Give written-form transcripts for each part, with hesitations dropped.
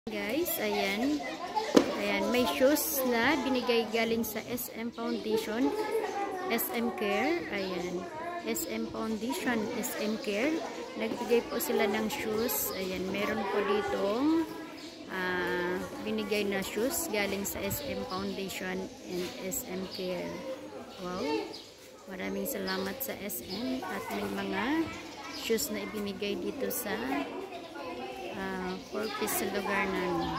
Guys, ayan. Ayan, may shoes na binigay galing sa SM Foundation, SM Care. Ayan, SM Foundation, SM Care. Nagbigay po sila ng shoes. Ayan, meron po ditong binigay na shoes galing sa SM Foundation and SM Care. Wow! Maraming salamat sa SM at may mga shoes na ibinigay dito sa purpose sa lugar namin.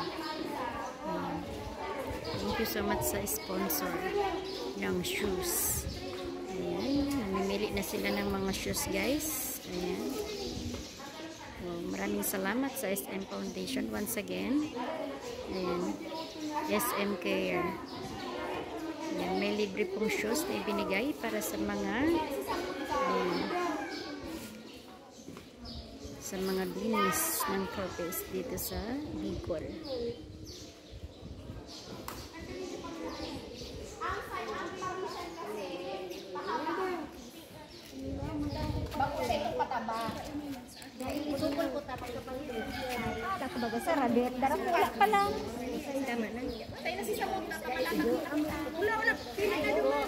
Thank you so much sa sponsor ng shoes. Ayan, namimili na sila ng mga shoes, guys. Ayan. Wow, maraming salamat sa SM Foundation once again. Ayan, SM Care. Ayan, may libre pong shoes na ibinigay para sa mga binis ng purpose dito sa Bicol. Bago sa itong pataba. Sukol ko tapos kapalitin. Baga sa radet. Darap wala pa lang. Tama na. Tayo na si Samong nakapalagay. Wala. Pili na doon.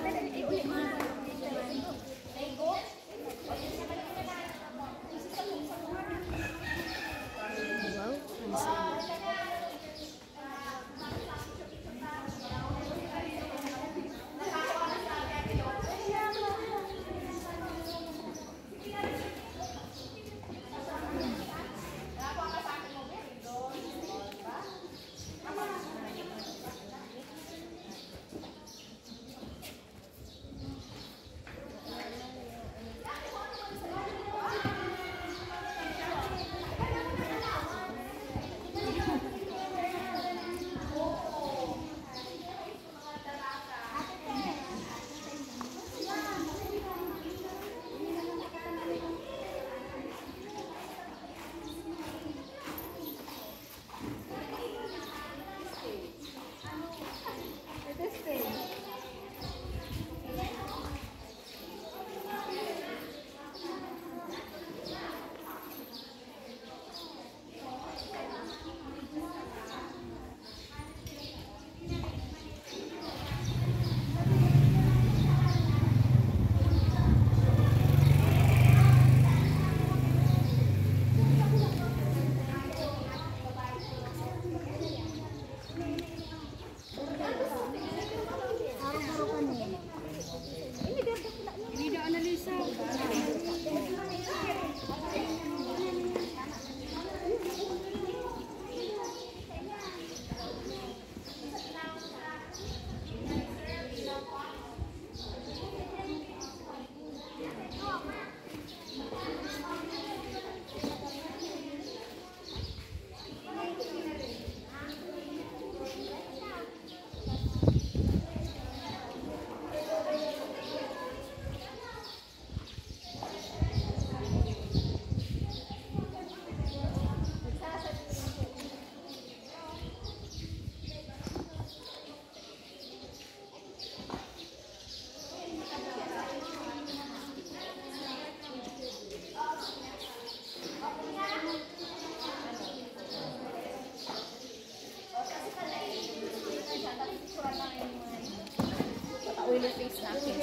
Oily face natin.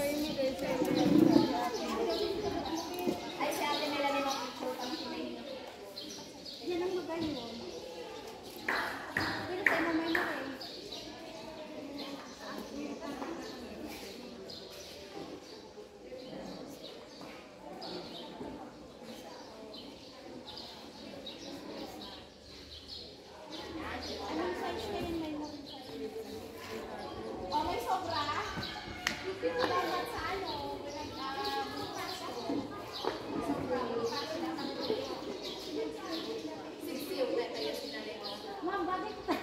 Ay, si ate nila din ang picture. Yan ang magayon. Pero tayo mamay mo rin. Anong size na yun may mo? O, may sobra? Dapat sa ano, pinag-bukas ko. 60 yung tayo sinabi mo. Ma'am, bakit?